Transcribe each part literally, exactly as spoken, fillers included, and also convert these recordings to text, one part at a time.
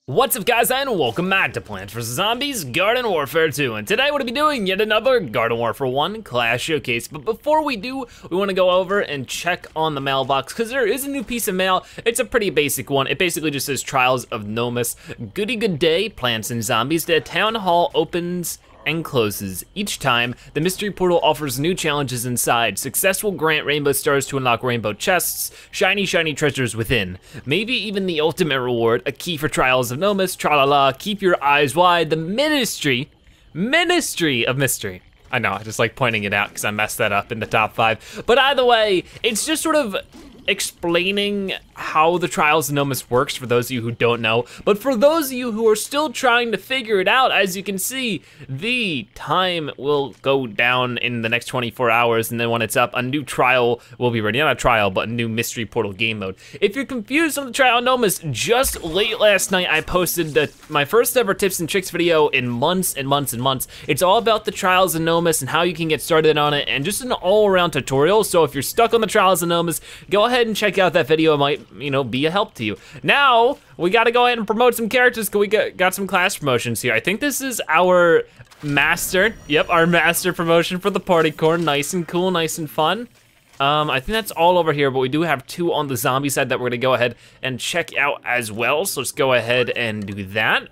What's up guys, and welcome back to Plants vs Zombies Garden Warfare two, and today we're gonna be doing yet another Garden Warfare one class showcase. But before we do, we wanna go over and check on the mailbox, because there is a new piece of mail. It's a pretty basic one. It basically just says Trials of Nomus. Goody good day, Plants and Zombies. The town hall opens and closes. Each time, the mystery portal offers new challenges inside. Success will grant rainbow stars to unlock rainbow chests, shiny, shiny treasures within. Maybe even the ultimate reward, a key for Trials of Nomus, tra-la-la, keep your eyes wide, the ministry, ministry of mystery. I know, I just like pointing it out because I messed that up in the top five. But either way, it's just sort of explaining how the Trials of Nomus works for those of you who don't know. But for those of you who are still trying to figure it out, as you can see, the time will go down in the next twenty-four hours, and then when it's up, a new trial will be ready. Not a trial, but a new mystery portal game mode. If you're confused on the Trial of Nomus, just late last night I posted the, my first ever tips and tricks video in months and months and months. It's all about the Trials of Nomus and how you can get started on it, and just an all-around tutorial. So if you're stuck on the Trials of Nomus, go ahead and check out that video. It might, you know, be a help to you. Now, we gotta go ahead and promote some characters, because we got, got some class promotions here. I think this is our master, yep, our master promotion for the party corn. Nice and cool, nice and fun. Um, I think that's all over here, but we do have two on the zombie side that we're gonna go ahead and check out as well. So let's go ahead and do that.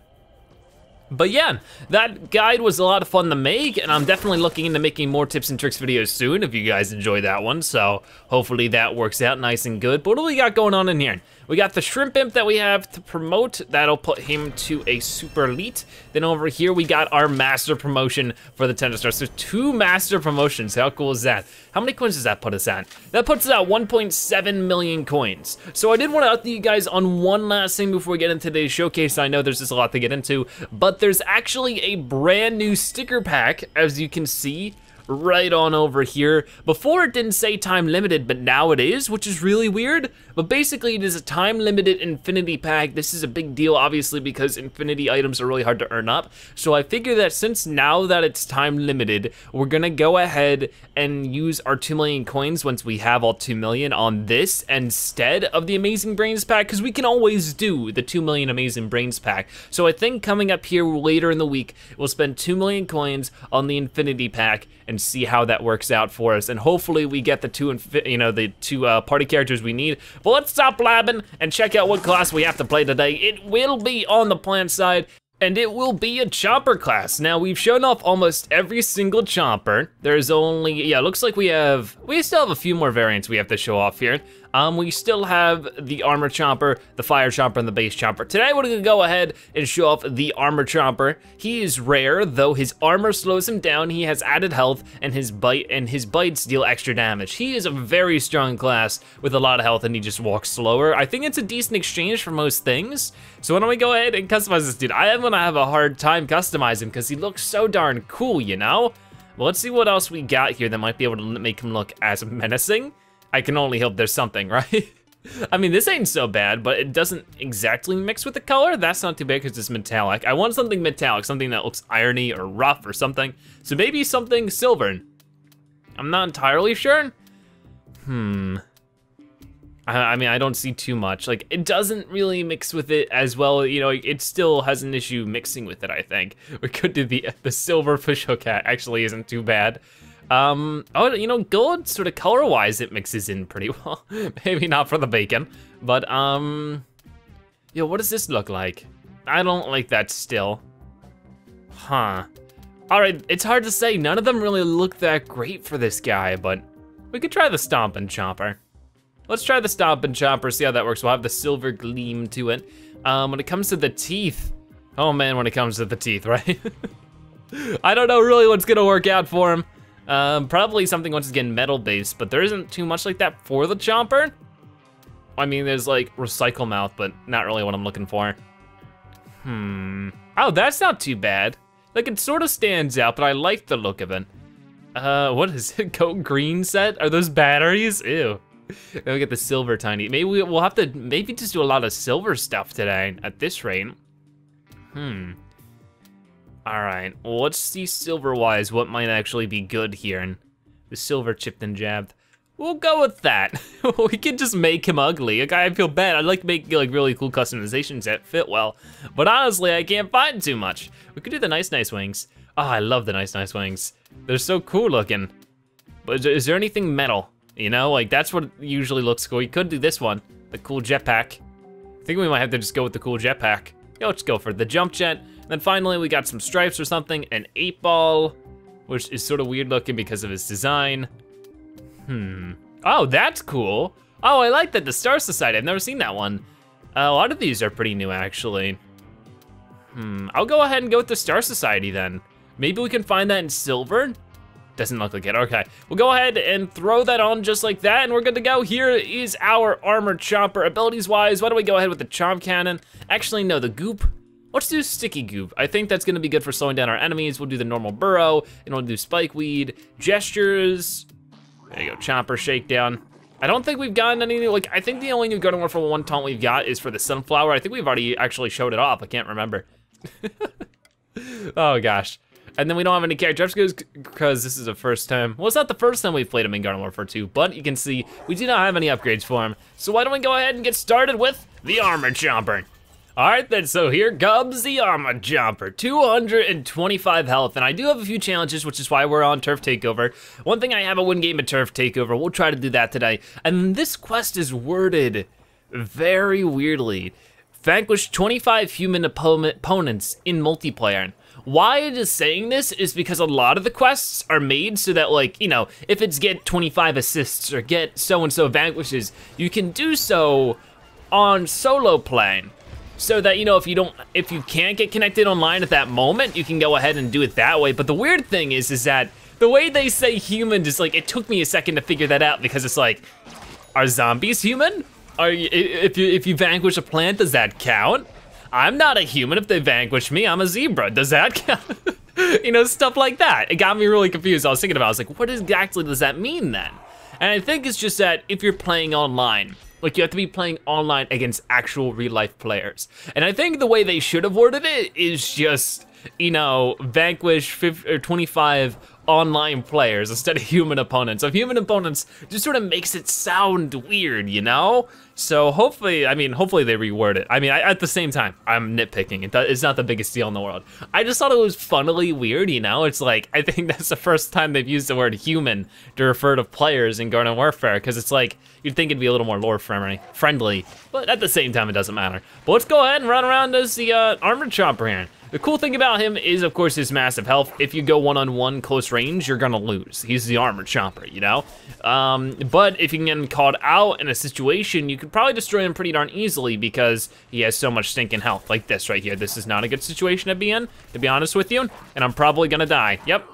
But yeah, that guide was a lot of fun to make, and I'm definitely looking into making more tips and tricks videos soon if you guys enjoy that one, so hopefully that works out nice and good. But what do we got going on in here? We got the shrimp imp that we have to promote. That'll put him to a super elite. Then over here, we got our master promotion for the ten stars. So two master promotions, how cool is that? How many coins does that put us at? That puts us at one point seven million coins. So I did want to update you guys on one last thing before we get into today's showcase. I know there's just a lot to get into, but there's actually a brand new sticker pack, as you can see, right on over here. Before it didn't say time limited, but now it is, which is really weird. But basically it is a time limited infinity pack. This is a big deal, obviously, because infinity items are really hard to earn up. So I figure that since now that it's time limited, we're gonna go ahead and use our two million coins once we have all two million on this instead of the Amazing Brains pack, because we can always do the two million Amazing Brains pack. So I think coming up here later in the week, we'll spend two million coins on the infinity pack and see how that works out for us. And hopefully we get the two, you know, the two uh, party characters we need. But let's stop blabbing and check out what class we have to play today. It will be on the plant side, and it will be a chomper class. Now, we've shown off almost every single chomper. There's only, yeah, it looks like we have, we still have a few more variants we have to show off here. Um, we still have the Armor Chomper, the Fire Chomper, and the Base Chomper. Today, we're gonna go ahead and show off the Armor Chomper. He is rare, though his armor slows him down. He has added health, and his bite and his bites deal extra damage. He is a very strong class with a lot of health, and he just walks slower. I think it's a decent exchange for most things. So why don't we go ahead and customize this dude? I am gonna have a hard time customizing because he looks so darn cool, you know? Well, let's see what else we got here that might be able to make him look as menacing. I can only hope there's something, right? I mean, this ain't so bad, but it doesn't exactly mix with the color. That's not too bad because it's metallic. I want something metallic, something that looks irony or rough or something. So maybe something silver. I'm not entirely sure. Hmm. I, I mean, I don't see too much. Like, it doesn't really mix with it as well. You know, it still has an issue mixing with it, I think. Or could it be the silver fishhook hat actually isn't too bad. Um, oh, you know, gold, sort of color-wise, it mixes in pretty well. Maybe not for the bacon, but, um, yo, what does this look like? I don't like that still. Huh. All right, it's hard to say. None of them really look that great for this guy, but we could try the Stompin' Chomper. Let's try the Stompin' Chomper, see how that works. We'll have the silver gleam to it. Um, when it comes to the teeth, oh man, when it comes to the teeth, right? I don't know really what's gonna work out for him. Um, probably something once again metal based, but there isn't too much like that for the chomper. I mean, there's like recycle mouth, but not really what I'm looking for. Hmm. Oh, that's not too bad. Like, it sort of stands out, but I like the look of it. Uh, what is it? Go green set? Are those batteries? Ew. Then we get the silver tiny. Maybe we, we'll have to maybe just do a lot of silver stuff today at this rate. Hmm. All right, well, let's see silver-wise what might actually be good here. And the silver chipped and jabbed. We'll go with that. We could just make him ugly. Like, I feel bad. I'd like to make like really cool customizations that fit well, but honestly, I can't find too much. We could do the nice, nice wings. Oh, I love the nice, nice wings. They're so cool looking. But is there, is there anything metal? You know, like that's what usually looks cool. You could do this one, the cool jetpack. I think we might have to just go with the cool jetpack. Yeah, let's go for the jump jet. And then finally, we got some stripes or something, an eight ball, which is sort of weird looking because of its design. Hmm. Oh, that's cool. Oh, I like that, the Star Society. I've never seen that one. Uh, a lot of these are pretty new, actually. Hmm, I'll go ahead and go with the Star Society then. Maybe we can find that in silver? Doesn't look like it, okay. We'll go ahead and throw that on just like that, and we're good to go. Here is our Armor Chomper. Abilities-wise, why don't we go ahead with the Chomp Cannon? Actually, no, the Goop. Let's do Sticky Goop. I think that's gonna be good for slowing down our enemies. We'll do the normal Burrow, and we'll do Spike Weed, Gestures. There you go, Chomper Shakedown. I don't think we've gotten any, like, I think the only new Garden Warfare one taunt we've got is for the Sunflower. I think we've already actually showed it off, I can't remember. Oh gosh. And then we don't have any characters because this is the first time. Well, it's not the first time we've played him in Garden Warfare two, but you can see we do not have any upgrades for him. So why don't we go ahead and get started with the Armor Chomper. All right then, so here comes the Armor Chomper, two hundred twenty-five health, and I do have a few challenges, which is why we're on Turf Takeover. One thing I haven't win game at Turf Takeover, we'll try to do that today. And this quest is worded very weirdly. Vanquish twenty-five human opponents in multiplayer. Why it is saying this is because a lot of the quests are made so that, like, you know, if it's get twenty-five assists or get so-and-so vanquishes, you can do so on solo play. So that, you know, if you don't, if you can't get connected online at that moment, you can go ahead and do it that way. But the weird thing is, is that the way they say human, just like, it took me a second to figure that out because it's like, are zombies human? Are you, if you if you vanquish a plant, does that count? I'm not a human if they vanquish me, I'm a zebra, does that count? You know, stuff like that. It got me really confused. I was thinking about it, I was like, what exactly does that mean then? And I think it's just that if you're playing online, like you have to be playing online against actual real life players. And I think the way they should have worded it is just, you know, vanquish fifty or twenty-five online players instead of human opponents. So human opponents just sort of makes it sound weird, you know? So hopefully, I mean, hopefully they reword it. I mean, I, at the same time, I'm nitpicking. It, it's not the biggest deal in the world. I just thought it was funnily weird, you know? It's like, I think that's the first time they've used the word human to refer to players in Garden Warfare, because it's like, you'd think it'd be a little more lore friendly, friendly, but at the same time, it doesn't matter. But let's go ahead and run around as the uh, Armor Chomper here. The cool thing about him is, of course, his massive health. If you go one-on-one close range, you're gonna lose. He's the Armor Chomper, you know? Um, but if you can get him caught out in a situation, you could probably destroy him pretty darn easily because he has so much stinking health, like this right here. This is not a good situation to be in, to be honest with you, and I'm probably gonna die, yep.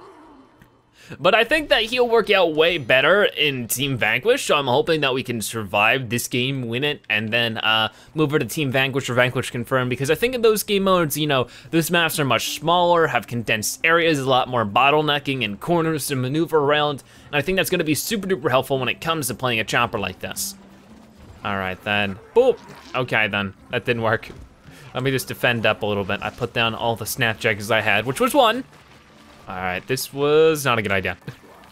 But I think that he'll work out way better in Team Vanquish, so I'm hoping that we can survive this game, win it, and then uh, move over to Team Vanquish or Vanquish Confirm, because I think in those game modes, you know, those maps are much smaller, have condensed areas, a lot more bottlenecking and corners to maneuver around, and I think that's gonna be super duper helpful when it comes to playing a chomper like this. All right then, boop. Okay then, that didn't work. Let me just defend up a little bit. I put down all the snapjackers I had, which was one. All right, this was not a good idea.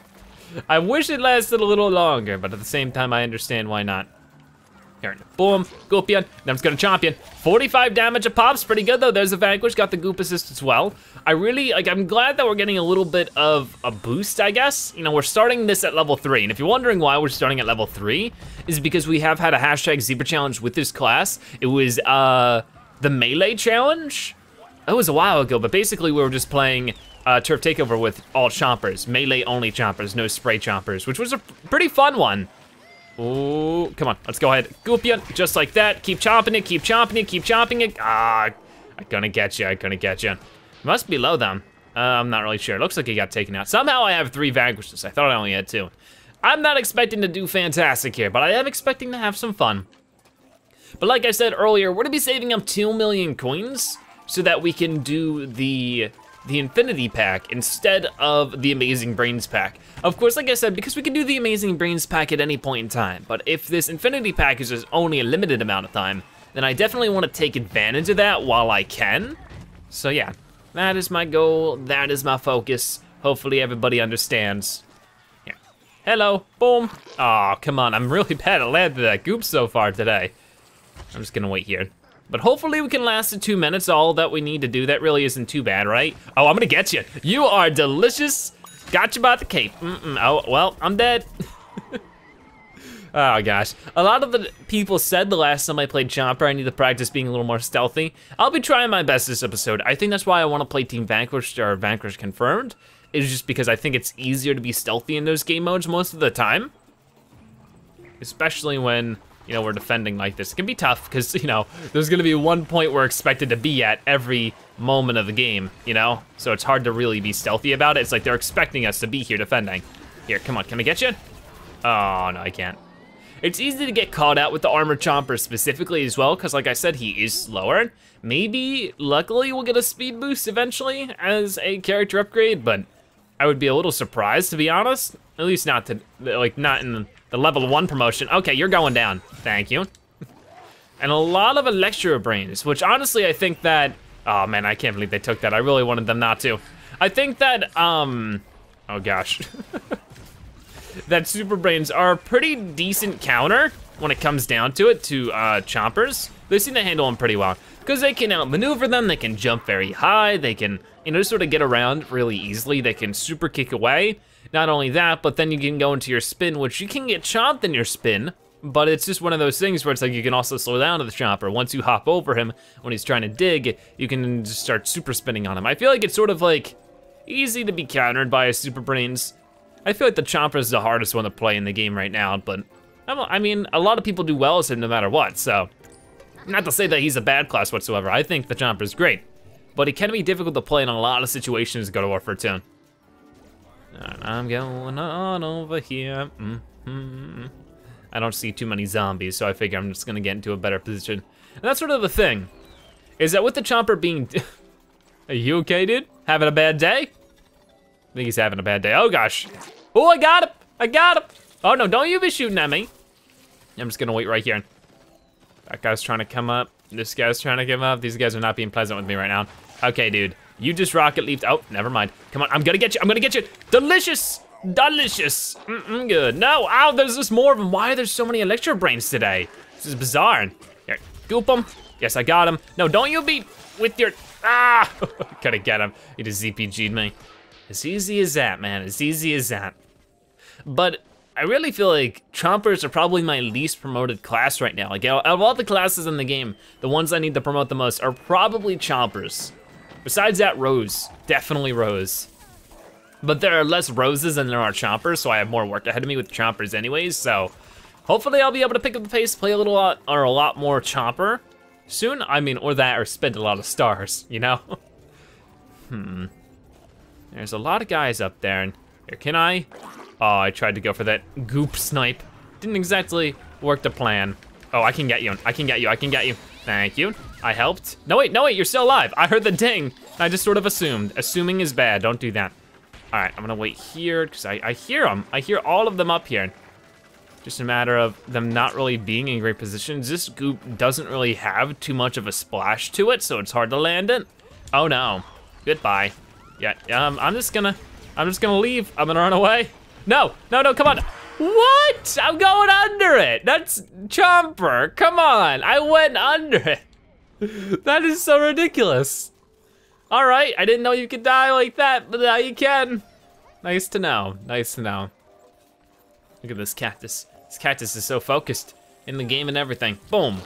I wish it lasted a little longer, but at the same time, I understand why not. Here, boom, Goopian, then it's gonna Champion. forty-five damage a pop's pretty good though. There's a Vanquish, got the Goop assist as well. I really, like, I'm glad that we're getting a little bit of a boost, I guess. You know, we're starting this at level three, and if you're wondering why we're starting at level three, is because we have had a hashtag Zebra challenge with this class. It was uh, the Melee challenge. That was a while ago, but basically we were just playing Uh, Turf Takeover with all chompers, melee only chompers, no spray chompers, which was a pretty fun one. Ooh, come on, let's go ahead. Goopian, just like that. Keep chomping it, keep chomping it, keep chomping it. Ah, I'm gonna get you, I'm gonna get you. Must be low though. Uh, I'm not really sure. Looks like he got taken out. Somehow I have three Vanquishes. I thought I only had two. I'm not expecting to do fantastic here, but I am expecting to have some fun. But like I said earlier, we're gonna be saving up two million coins so that we can do the the Infinity Pack instead of the Amazing Brains Pack. Of course, like I said, because we can do the Amazing Brains Pack at any point in time, but if this Infinity Pack is just only a limited amount of time, then I definitely want to take advantage of that while I can. So yeah, that is my goal, that is my focus. Hopefully everybody understands. Yeah. Hello, boom. Oh, come on, I'm really bad at landing that goop so far today. I'm just gonna wait here. But hopefully we can last the two minutes, all that we need to do. That really isn't too bad, right? Oh, I'm gonna get you. You are delicious. Got you by the cape. Mm-mm. Oh, well, I'm dead. Oh gosh. A lot of the people said the last time I played Chomper, I need to practice being a little more stealthy. I'll be trying my best this episode. I think that's why I wanna play Team Vanquish or Vanquish Confirmed, is just because I think it's easier to be stealthy in those game modes most of the time. Especially when, you know, we're defending like this. It can be tough, because, you know, there's gonna be one point we're expected to be at every moment of the game, you know? So it's hard to really be stealthy about it. It's like they're expecting us to be here defending. Here, come on, can I get you? Oh, no, I can't. It's easy to get caught out with the Armor Chomper specifically as well, because like I said, he is slower. Maybe, luckily, we'll get a speed boost eventually as a character upgrade, but I would be a little surprised, to be honest. At least not to, like, not in the, the level one promotion. Okay, you're going down, thank you. And a lot of Electro Brains, which honestly, I think that, oh man, I can't believe they took that. I really wanted them not to. I think that, um, oh gosh. that Super Brains are a pretty decent counter when it comes down to it to uh, Chompers. They seem to handle them pretty well because they can outmaneuver them, they can jump very high, they can, you know, sort of get around really easily, they can super kick away. Not only that, but then you can go into your spin, which you can get chomped in your spin, but it's just one of those things where it's like you can also slow down to the Chomper. Once you hop over him when he's trying to dig, you can just start super spinning on him. I feel like it's sort of like easy to be countered by a Super Brains. I feel like the Chomper is the hardest one to play in the game right now, but I mean, a lot of people do well as him no matter what, so. Not to say that he's a bad class whatsoever. I think the Chomper is great, but it can be difficult to play in a lot of situations. Go to Warfare two. And I'm going on over here. Mm-hmm. I don't see too many zombies, so I figure I'm just gonna get into a better position. And that's sort of the thing, is that with the Chomper being, are you okay, dude? Having a bad day? I think he's having a bad day. Oh gosh. Oh, I got him, I got him. Oh no, don't you be shooting at me. I'm just gonna wait right here. That guy's trying to come up. This guy's trying to come up. These guys are not being pleasant with me right now. Okay, dude, you just rocket leaped. Oh, never mind. Come on, I'm gonna get you, I'm gonna get you. Delicious, delicious, mm-mm, good. No, ow, there's just more of them. Why are there so many Electro Brains today? This is bizarre. Here, goop him. Yes, I got him. No, don't you be with your, ah! Gotta get him. He just Z P G'd me. As easy as that, man, as easy as that. But I really feel like Chompers are probably my least promoted class right now. Like, out of all the classes in the game, the ones I need to promote the most are probably Chompers. Besides that, Rose, definitely Rose. But there are less Roses than there are Chompers, so I have more work ahead of me with Chompers anyways, so hopefully I'll be able to pick up the pace, play a little lot, or a lot more Chomper soon. I mean, or that, or spend a lot of stars, you know? hmm. There's a lot of guys up there, and here, can I? Oh, I tried to go for that goop snipe. Didn't exactly work the plan. Oh, I can get you, I can get you, I can get you. Thank you, I helped. No wait, no wait, you're still alive. I heard the ding, I just sort of assumed. Assuming is bad, don't do that. All right, I'm gonna wait here, because I, I hear them. I hear all of them up here. Just a matter of them not really being in great positions. This goop doesn't really have too much of a splash to it, so it's hard to land it. Oh no, goodbye. Yeah, um, I'm just gonna, I'm just gonna leave. I'm gonna run away. No, no, no, come on. What? I'm going under it. That's Chomper, come on. I went under it. That is so ridiculous. All right, I didn't know you could die like that, but now you can. Nice to know, nice to know. Look at this cactus. This cactus is so focused in the game and everything. Boom.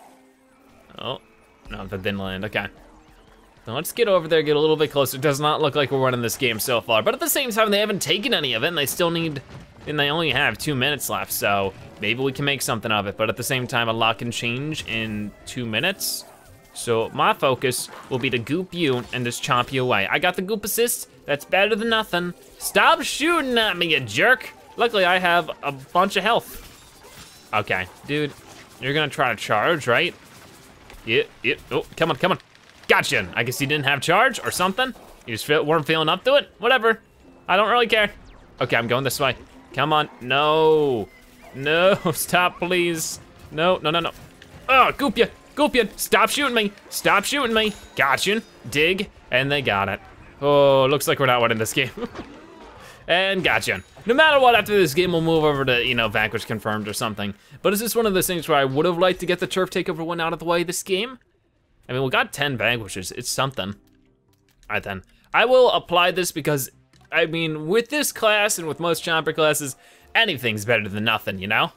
Oh, no, that didn't land, okay. Now let's get over there, get a little bit closer. It does not look like we're winning this game so far, but at the same time, they haven't taken any of it, and they still need, and they only have two minutes left, so maybe we can make something of it, but at the same time, a lot can change in two minutes. So my focus will be to goop you and just chomp you away. I got the goop assist, that's better than nothing. Stop shooting at me, you jerk. Luckily, I have a bunch of health. Okay, dude, you're gonna try to charge, right? Yeah, yeah, oh, come on, come on. Gotcha, I guess you didn't have charge or something. You just feel, weren't feeling up to it, whatever. I don't really care. Okay, I'm going this way. Come on, no. No, stop please. No, no, no, no. Oh, goop ya, goop ya, stop shooting me. Stop shooting me, gotcha. Dig, and they got it. Oh, looks like we're not winning this game. And gotcha. No matter what, after this game, we'll move over to, you know, Vanquish confirmed or something. But is this one of those things where I would have liked to get the Turf Takeover one out of the way this game? I mean, we got ten Vanquishes, it's something. All right then, I will apply this because, I mean, with this class and with most Chomper classes, anything's better than nothing, you know?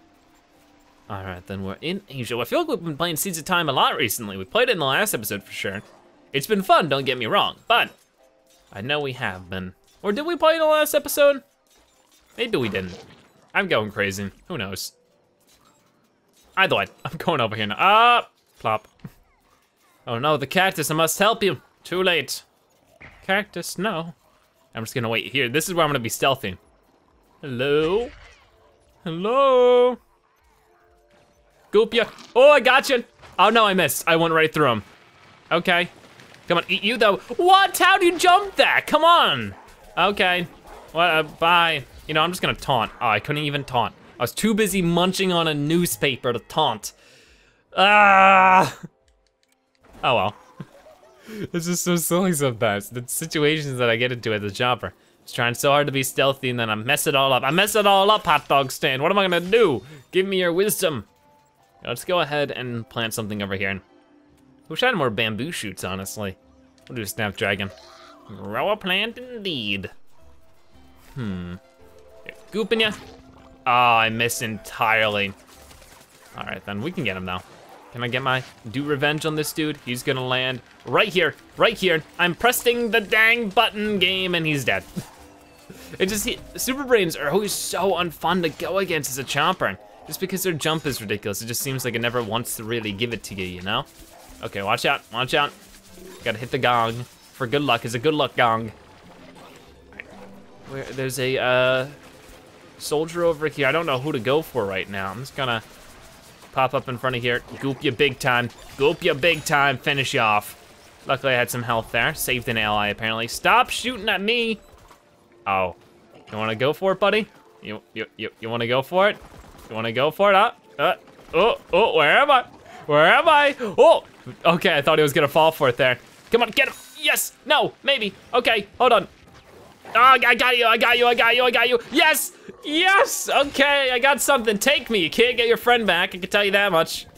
All right, then we're in Asia. I feel like we've been playing Seeds of Time a lot recently. We played it in the last episode for sure. It's been fun, don't get me wrong, but I know we have been. Or did we play in the last episode? Maybe we didn't. I'm going crazy, who knows? Either way, I'm going over here now. Ah, plop. Oh no, the cactus, I must help you. Too late. Cactus, no. I'm just gonna wait here. This is where I'm gonna be stealthy. Hello? Hello? Goop ya. Oh, I got you. Oh no, I missed. I went right through him. Okay. Come on, eat you though. What? How'd you jump that? Come on. Okay. What? Uh, bye. You know, I'm just gonna taunt. Oh, I couldn't even taunt. I was too busy munching on a newspaper to taunt. Ah. Oh well. It's just so silly sometimes. The situations that I get into as a Chomper. Just trying so hard to be stealthy and then I mess it all up. I mess it all up, hot dog stand. What am I gonna do? Give me your wisdom. Let's go ahead and plant something over here. Wish I had more bamboo shoots, honestly. We'll do a Snapdragon. Grow a plant indeed. Hmm. Gooping ya. Oh, I missed entirely. All right, then we can get him now. Can I get my do revenge on this dude? He's gonna land right here, right here. I'm pressing the dang button game and he's dead. It just, he, Super Brains are always so unfun to go against as a Chomper. Just because their jump is ridiculous, it just seems like it never wants to really give it to you, you know? Okay, watch out, watch out. Gotta hit the gong for good luck. It's a good luck gong. Right. Where, there's a uh, soldier over here. I don't know who to go for right now. I'm just gonna pop up in front of here. Goop you big time. Goop you big time, finish you off. Luckily I had some health there. Saved an ally apparently. Stop shooting at me. Oh, you wanna go for it, buddy? You, you, you, you wanna go for it? You wanna go for it, huh? Uh, oh, oh, where am I? Where am I? Oh, okay, I thought he was gonna fall for it there. Come on, get him, yes, no, maybe. Okay, hold on. Oh, I got you, I got you, I got you, I got you. Yes, yes, okay, I got something. Take me, you can't get your friend back, I can tell you that much.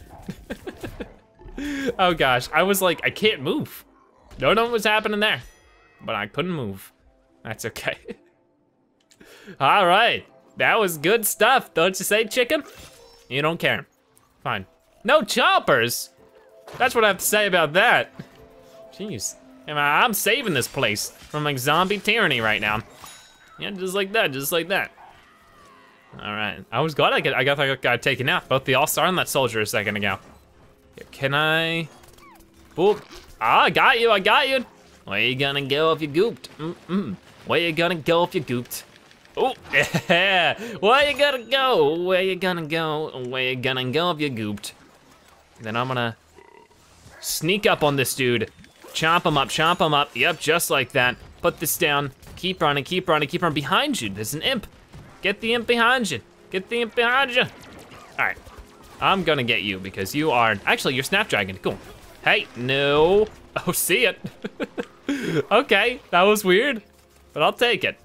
Oh gosh, I was like, I can't move. Don't know what was happening there, but I couldn't move. That's okay. All right. That was good stuff, don't you say, chicken? You don't care. Fine. No choppers? That's what I have to say about that. Jeez. I'm saving this place from like zombie tyranny right now. Yeah, just like that, just like that. All right, I was glad I got I got that guy taken out. Both the All-Star and that soldier a second ago. Can I? Boop. Ah, I got you, I got you. Where you gonna go if you gooped? Mm-mm. Where you gonna go if you gooped? Oh, yeah. Where you gonna go? Where you gonna go? Where you gonna go if you gooped? Then I'm gonna sneak up on this dude. Chomp him up, chomp him up. Yep, just like that. Put this down. Keep running, keep running, keep running. Behind you, there's an imp. Get the imp behind you. Get the imp behind you. All right, I'm gonna get you because you are, actually you're Snapdragon, cool. Hey, no. Oh, see it. Okay, that was weird, but I'll take it.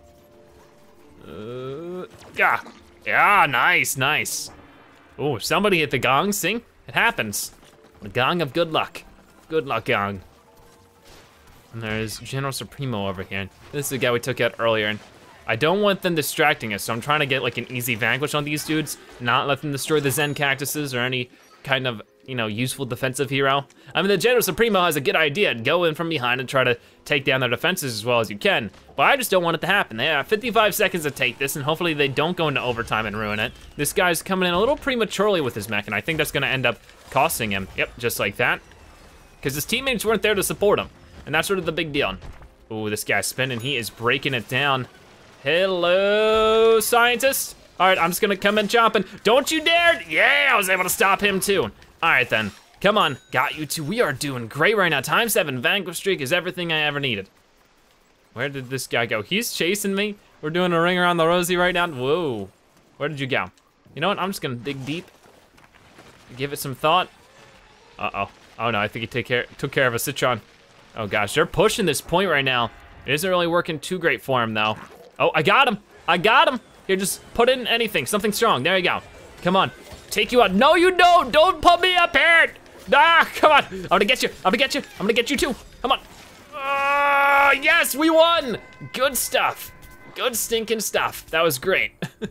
Uh, yeah, yeah, nice, nice. Oh, somebody hit the gong, see? It happens. The gong of good luck. Good luck gong. And there's General Supremo over here. This is the guy we took out earlier. And I don't want them distracting us, so I'm trying to get like an easy vanquish on these dudes, not let them destroy the Zen cactuses or any kind of, you know, useful defensive hero. I mean, the General Supremo has a good idea. Go in from behind and try to take down their defenses as well as you can. But I just don't want it to happen. They have fifty-five seconds to take this, and hopefully they don't go into overtime and ruin it. This guy's coming in a little prematurely with his mech, and I think that's gonna end up costing him. Yep, just like that. Because his teammates weren't there to support him, and that's sort of the big deal. Ooh, this guy's spinning. He is breaking it down. Hello, scientist. All right, I'm just gonna come in chomping. Don't you dare! Yeah, I was able to stop him too. All right then, come on, got you two. We are doing great right now. Time seven Vanquish streak is everything I ever needed. Where did this guy go? He's chasing me. We're doing a ring around the rosy right now. Whoa, where did you go? You know what, I'm just gonna dig deep. Give it some thought. Uh-oh, oh no, I think he take care, took care of a Citron. Oh gosh, they're pushing this point right now. It isn't really working too great for him though. Oh, I got him, I got him. Here, just put in anything, something strong, there you go. Come on, take you out. No, you don't, don't put me up here. Ah, come on, I'm gonna get you, I'm gonna get you, I'm gonna get you too, come on. Uh, yes, we won. Good stuff, good stinking stuff. That was great.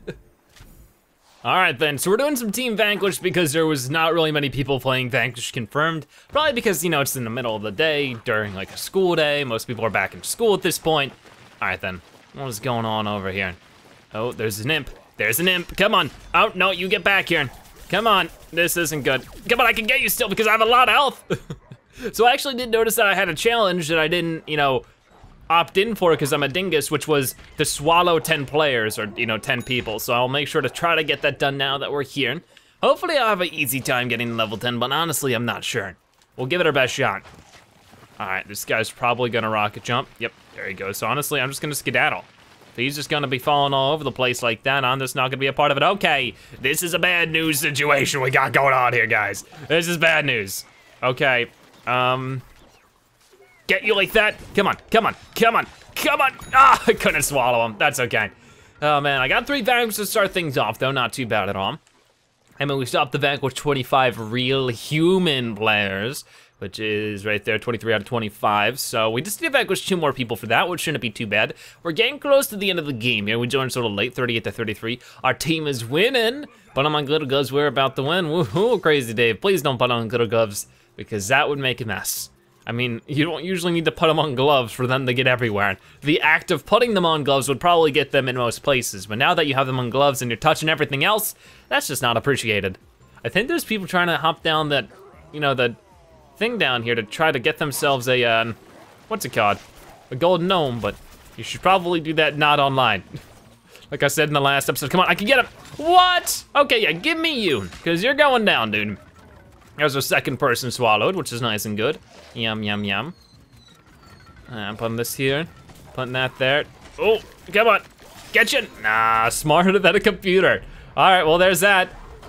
All right then, so we're doing some Team Vanquish because there was not really many people playing Vanquish confirmed. Probably because, you know, it's in the middle of the day during like a school day. Most people are back in school at this point. All right then, what is going on over here? Oh, there's an imp, there's an imp, come on. Oh, no, you get back here. Come on, this isn't good. Come on, I can get you still because I have a lot of health. So I actually did notice that I had a challenge that I didn't, you know, opt in for because I'm a dingus, which was to swallow ten players or, you know, ten people. So I'll make sure to try to get that done now that we're here. Hopefully I'll have an easy time getting to level ten, but honestly, I'm not sure. We'll give it our best shot. All right, this guy's probably gonna rocket jump. Yep, there he goes. So honestly, I'm just gonna skedaddle. If he's just gonna be falling all over the place like that, I'm just not gonna be a part of it. Okay, this is a bad news situation we got going on here, guys. This is bad news. Okay, um, get you like that. Come on, come on, come on, come on. Ah, I couldn't swallow him, that's okay. Oh man, I got three Vanquish to start things off though, not too bad at all. I mean, we stopped the Vanquish twenty-five real human players, which is right there, twenty-three out of twenty-five. So we just need to Vanquish two more people for that, which shouldn't be too bad. We're getting close to the end of the game here. We joined sort of late, thirty-eight to thirty-three. Our team is winning, but on my glitter gloves, we're about to win. Woohoo, Crazy Dave, please don't put on glitter gloves because that would make a mess. I mean, you don't usually need to put them on gloves for them to get everywhere. The act of putting them on gloves would probably get them in most places, but now that you have them on gloves and you're touching everything else, that's just not appreciated. I think there's people trying to hop down that, you know, the thing down here to try to get themselves a, uh, what's it called? A golden gnome, but you should probably do that not online. Like I said in the last episode, come on, I can get him. What? Okay, yeah, give me you, because you're going down, dude. There's a second person swallowed, which is nice and good. Yum, yum, yum. Uh, I'm putting this here, putting that there. Oh, come on, get you. Nah, smarter than a computer. All right, well, there's that.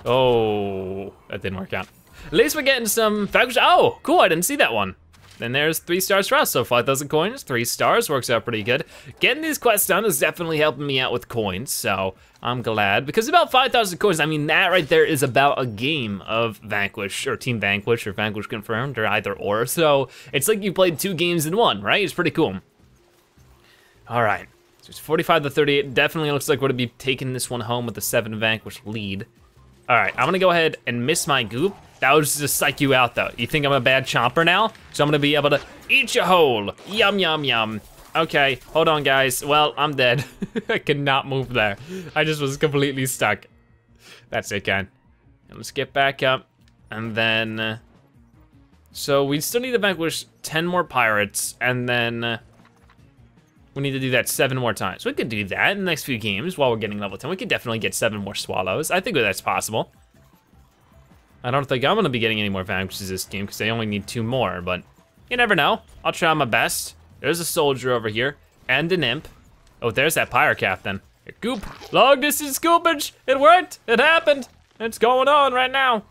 Oh, that didn't work out. At least we're getting some Vanquish. Oh, cool, I didn't see that one. Then there's three stars for us, so five thousand coins, three stars, works out pretty good. Getting these quests done is definitely helping me out with coins, so I'm glad. Because about five thousand coins, I mean, that right there is about a game of Vanquish, or Team Vanquish, or Vanquish Confirmed, or either or. So it's like you played two games in one, right? It's pretty cool. All right, so it's forty-five to thirty-eight. Definitely looks like we're gonna be taking this one home with the seven Vanquish lead. All right, I'm gonna go ahead and miss my goop. That was just psych you out though. You think I'm a bad chomper now? So I'm gonna be able to eat you whole. Yum, yum, yum. Okay, hold on guys. Well, I'm dead. I cannot move there. I just was completely stuck. That's it, guy. Let's get back up. And then, uh, so we still need to vanquish ten more pirates, and then uh, we need to do that seven more times. We could do that in the next few games while we're getting level ten. We could definitely get seven more swallows. I think that's possible. I don't think I'm gonna be getting any more vanquishes this game because they only need two more, but you never know. I'll try my best. There's a soldier over here and an imp. Oh, there's that pirate captain. Goop, long distance scoopage. It worked, it happened. It's going on right now.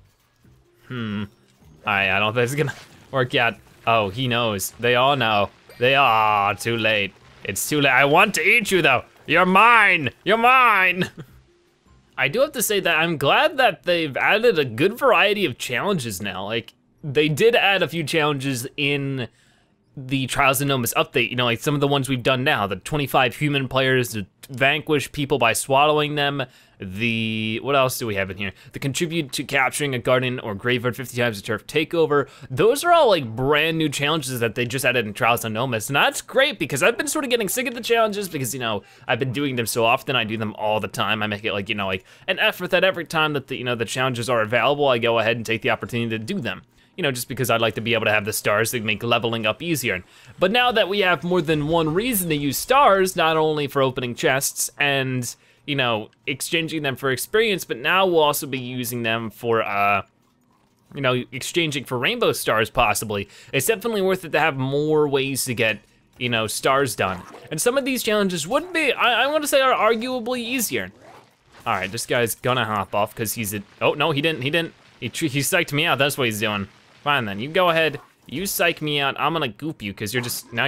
Hmm, I, I don't think it's gonna work out. Oh, he knows, they all know. They are, too late. It's too late, I want to eat you though. You're mine, you're mine. I do have to say that I'm glad that they've added a good variety of challenges now. Like, they did add a few challenges in the Trials of Nomus update, you know, like some of the ones we've done now, the twenty-five human players to vanquish people by swallowing them, the, what else do we have in here? The contribute to capturing a garden or graveyard fifty times a turf takeover. Those are all like brand new challenges that they just added in Trials of Nomus, and that's great because I've been sort of getting sick of the challenges because, you know, I've been doing them so often, I do them all the time. I make it like, you know, like an effort that every time that the, you know, the challenges are available, I go ahead and take the opportunity to do them. You know, just because I'd like to be able to have the stars that make leveling up easier. But now that we have more than one reason to use stars, not only for opening chests and, you know, exchanging them for experience, but now we'll also be using them for, uh, you know, exchanging for rainbow stars possibly. It's definitely worth it to have more ways to get, you know, stars done. And some of these challenges would be, I, I want to say are arguably easier. All right, this guy's gonna hop off because he's a, oh no, he didn't, he didn't. He, he psyched me out, that's what he's doing. Fine then, you go ahead, you psych me out, I'm gonna goop you, cause you're just, now you,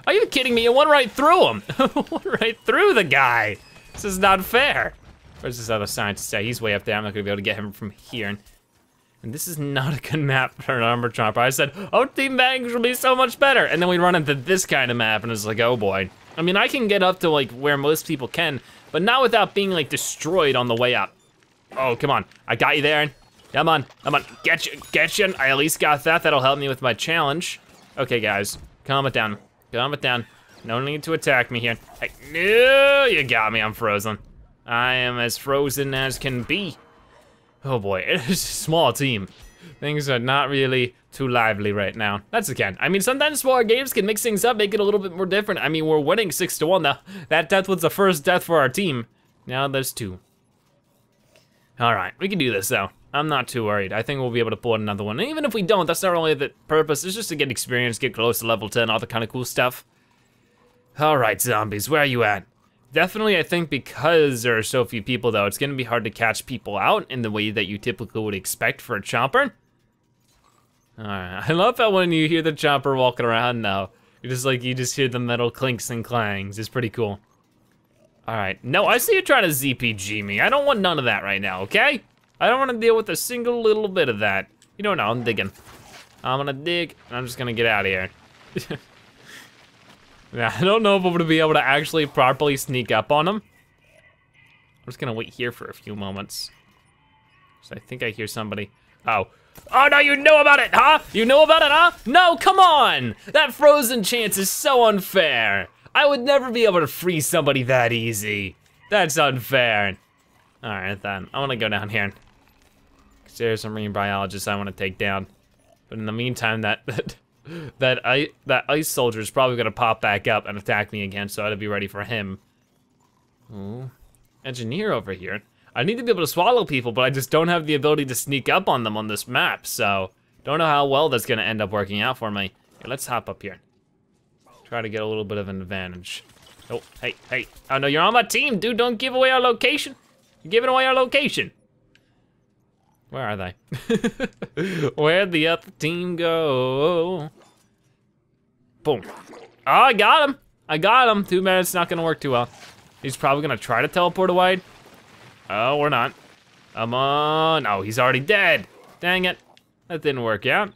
Are you kidding me? It went right through him. Went right through the guy. This is not fair. Where's this other scientist at? He's way up there. I'm not gonna be able to get him from here. And this is not a good map for an Armor Chomper. I said, oh, Team Vanquish will be so much better. And then we run into this kind of map and it's like, oh boy. I mean, I can get up to like where most people can, but not without being like destroyed on the way up. Oh, come on. I got you there. Come on, come on, get you, get you. I at least got that. That'll help me with my challenge. Okay, guys, calm it down. Calm it down. No need to attack me here. Hey, no, you got me, I'm frozen. I am as frozen as can be. Oh boy, it's a small team. Things are not really too lively right now. That's again. I mean, sometimes smaller games can mix things up, make it a little bit more different. I mean, we're winning six to one now. That death was the first death for our team. Now there's two. All right, we can do this though. I'm not too worried. I think we'll be able to pull another one. And even if we don't, that's not really the purpose. It's just to get experience, get close to level ten, all the kind of cool stuff. All right, zombies, where are you at? Definitely, I think because there are so few people though, it's gonna be hard to catch people out in the way that you typically would expect for a chomper. All right, I love how when you hear the chomper walking around now, you're just like, you just hear the metal clinks and clangs. It's pretty cool. All right, no, I see you trying to Z P G me. I don't want none of that right now, okay? I don't wanna deal with a single little bit of that. You don't know, I'm digging. I'm gonna dig, and I'm just gonna get out of here. Yeah, I don't know if I'm gonna be able to actually properly sneak up on him. I'm just gonna wait here for a few moments. So I think I hear somebody. Oh. Oh no, you know about it, huh? You know about it, huh? No, come on! That frozen chance is so unfair. I would never be able to freeze somebody that easy. That's unfair. All right then, I wanna go down here. Cause there's some marine biologists I wanna take down. But in the meantime, that, that That, I, that ice soldier is probably gonna pop back up and attack me again, so I gotta be ready for him. Ooh, engineer over here. I need to be able to swallow people, but I just don't have the ability to sneak up on them on this map, so don't know how well that's gonna end up working out for me. Here, let's hop up here. Try to get a little bit of an advantage. Oh, hey, hey. Oh no, you're on my team, dude. Don't give away our location. You're giving away our location. Where are they? Where'd the other team go? Boom. Oh, I got him. I got him. Too bad it's not gonna work too well. He's probably gonna try to teleport away. Oh, we're not. Come on. Oh, he's already dead. Dang it. That didn't work out.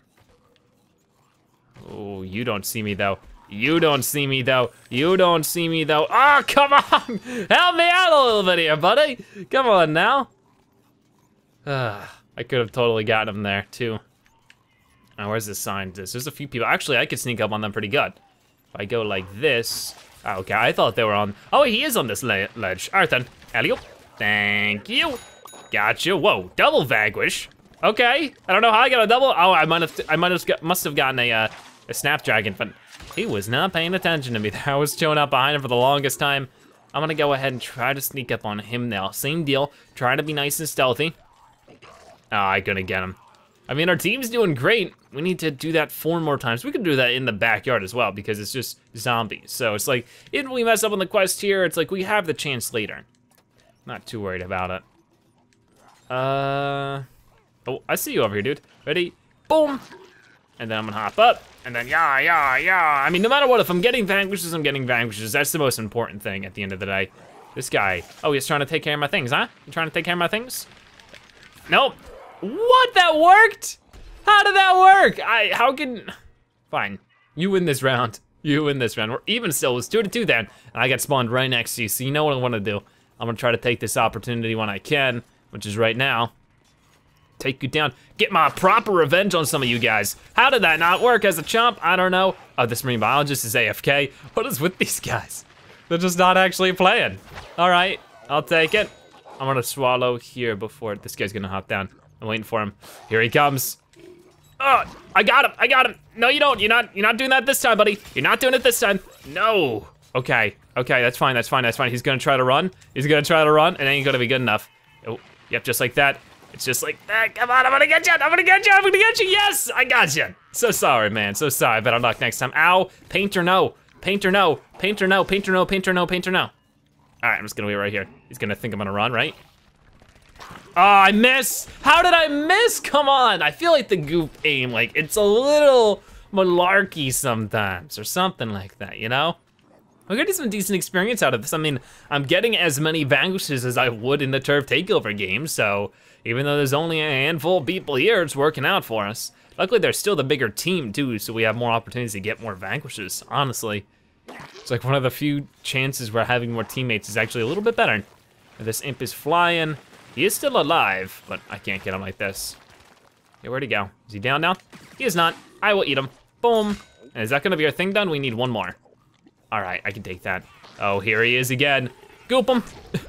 Oh, you don't see me though. You don't see me though. You don't see me though. Oh, come on. Help me out a little bit here, buddy. Come on now. Ah. I could have totally gotten him there too. Now, where's the scientist? There's a few people. Actually, I could sneak up on them pretty good. If I go like this. Oh, okay, I thought they were on. Oh, he is on this le ledge. All right then, alley-oop. Thank you. Gotcha. Whoa, double vanquish. Okay, I don't know how I got a double. Oh, I might have. I might have got, must have gotten a uh, a snapdragon, but he was not paying attention to me. I was chilling out behind him for the longest time. I'm gonna go ahead and try to sneak up on him now. Same deal. Trying to be nice and stealthy. Oh, I couldn't get him. I mean, our team's doing great. We need to do that four more times. We could do that in the backyard as well because it's just zombies. So it's like, if we mess up on the quest here, it's like we have the chance later. Not too worried about it. Uh, oh, I see you over here, dude. Ready? Boom. And then I'm gonna hop up, and then yeah, yeah, yeah. I mean, no matter what, if I'm getting vanquishes, I'm getting vanquishes. That's the most important thing at the end of the day. This guy, oh, he's trying to take care of my things, huh? You trying to take care of my things? Nope. What, that worked? How did that work? I, how can, fine. You win this round. You win this round. We're even still, it's two to two then. And I got spawned right next to you, so you know what I wanna do. I'm gonna try to take this opportunity when I can, which is right now. Take you down, get my proper revenge on some of you guys. How did that not work as a chump? I don't know. Oh, this marine biologist is A F K. What is with these guys? They're just not actually playing. All right, I'll take it. I'm gonna swallow here before this guy's gonna hop down. I'm waiting for him. Here he comes. Oh, I got him, I got him. No, you don't, you're not, you're not doing that this time, buddy. You're not doing it this time. No. Okay, okay, that's fine, that's fine, that's fine. He's gonna try to run. He's gonna try to run, and it ain't gonna be good enough. Oh, yep, just like that. It's just like that. Come on, I'm gonna get you, I'm gonna get you, I'm gonna get you. Yes, I got you. So sorry, man, so sorry. Better luck next time. Ow, painter no, painter no, painter no, painter no, painter no, painter no. All right, I'm just gonna wait right here. He's gonna think I'm gonna run, right? Oh, I miss. How did I miss? Come on. I feel like the goop aim, like it's a little malarkey sometimes, or something like that, you know? We're getting some decent experience out of this. I mean, I'm getting as many Vanquishes as I would in the Turf Takeover game, so even though there's only a handful of people here, it's working out for us. Luckily, they're still the bigger team too, so we have more opportunities to get more Vanquishes, honestly. It's like one of the few chances where having more teammates is actually a little bit better. This imp is flying. He is still alive, but I can't get him like this. Okay, where'd he go? Is he down now? He is not. I will eat him. Boom. And is that gonna be our thing done? We need one more. All right, I can take that. Oh, here he is again. Goop him.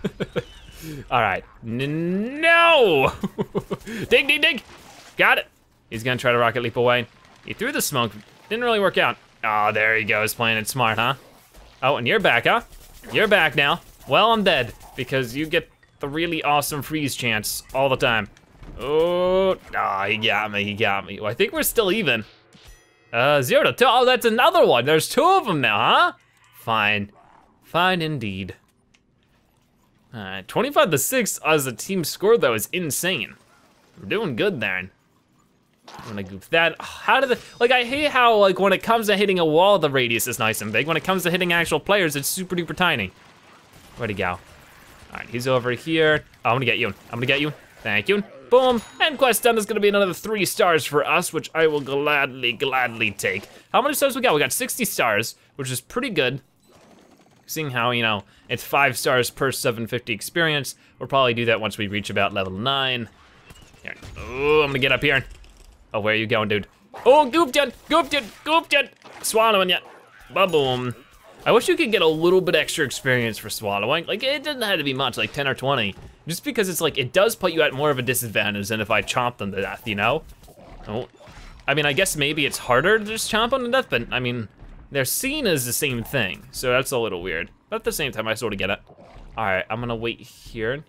All right, N no! Dig, dig, dig. Got it. He's gonna try to rocket leap away. He threw the smoke, didn't really work out. Oh, there he goes, playing it smart, huh? Oh, and you're back, huh? You're back now. Well, I'm dead, because you get the really awesome freeze chance all the time. Oh, ah, he got me, he got me. Well, I think we're still even. Uh, zero to two, oh, that's another one. There's two of them now, huh? Fine, fine indeed. All right, twenty-five to six as a team score though is insane. We're doing good there. I'm gonna goof that. How did the, like I hate how like when it comes to hitting a wall, the radius is nice and big. When it comes to hitting actual players, it's super duper tiny. Where'd he go? All right, he's over here. Oh, I'm gonna get you, I'm gonna get you. Thank you, boom. And quest done is gonna be another three stars for us, which I will gladly, gladly take. How many stars we got? We got sixty stars, which is pretty good. Seeing how, you know, it's five stars per seven fifty experience. We'll probably do that once we reach about level nine. Here. Oh, I'm gonna get up here. Oh, where are you going, dude? Oh, gooped it, gooped it, gooped it. Swallowing ya, ba-boom. I wish you could get a little bit extra experience for swallowing. Like, it doesn't have to be much, like ten or twenty. Just because it's like, it does put you at more of a disadvantage than if I chomp them to death, you know? Oh, I mean, I guess maybe it's harder to just chomp them to death, but I mean, they're seen as the same thing, so that's a little weird. But at the same time, I sort of get it. All right, I'm gonna wait here.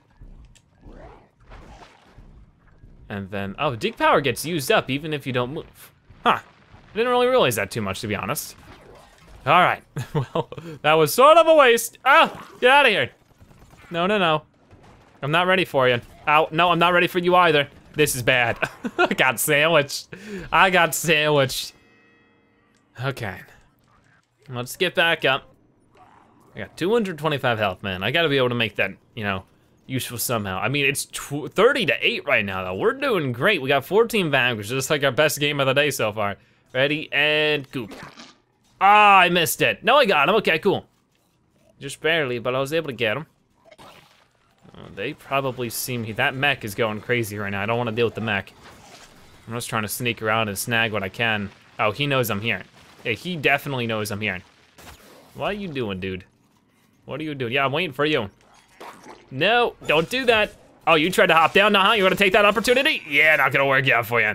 And then, oh, dig power gets used up even if you don't move. Huh, I didn't really realize that too much, to be honest. All right, well, that was sort of a waste. Oh, get out of here. No, no, no. I'm not ready for you. Ow, no, I'm not ready for you either. This is bad. I got sandwiched. I got sandwiched. Okay, let's get back up. I got two hundred twenty-five health, man. I gotta be able to make that, you know, useful somehow. I mean, it's thirty to eight right now, though. We're doing great. We got fourteen Vanquish, just like our best game of the day so far. Ready, and goop. Ah, I missed it. No, I got him, okay, cool. Just barely, but I was able to get him. Oh, they probably see me. That mech is going crazy right now. I don't wanna deal with the mech. I'm just trying to sneak around and snag what I can. Oh, he knows I'm here. Yeah, he definitely knows I'm here. What are you doing, dude? What are you doing? Yeah, I'm waiting for you. No, don't do that. Oh, you tried to hop down now, huh? You wanna take that opportunity? Yeah, not gonna work out for you.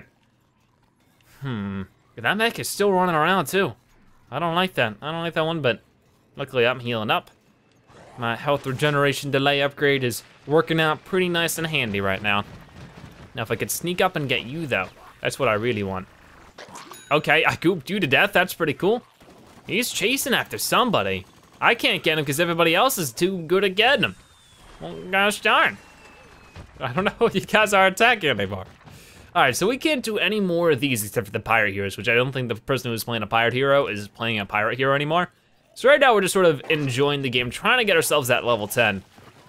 Hmm, that mech is still running around too. I don't like that. I don't like that one, but luckily I'm healing up. My health regeneration delay upgrade is working out pretty nice and handy right now. Now, if I could sneak up and get you though, that's what I really want. Okay, I gooped you to death, that's pretty cool. He's chasing after somebody. I can't get him because everybody else is too good at getting him. Well, gosh darn. I don't know if you guys are attacking anymore. All right, so we can't do any more of these except for the pirate heroes, which I don't think the person who's playing a pirate hero is playing a pirate hero anymore. So right now we're just sort of enjoying the game, trying to get ourselves at level ten.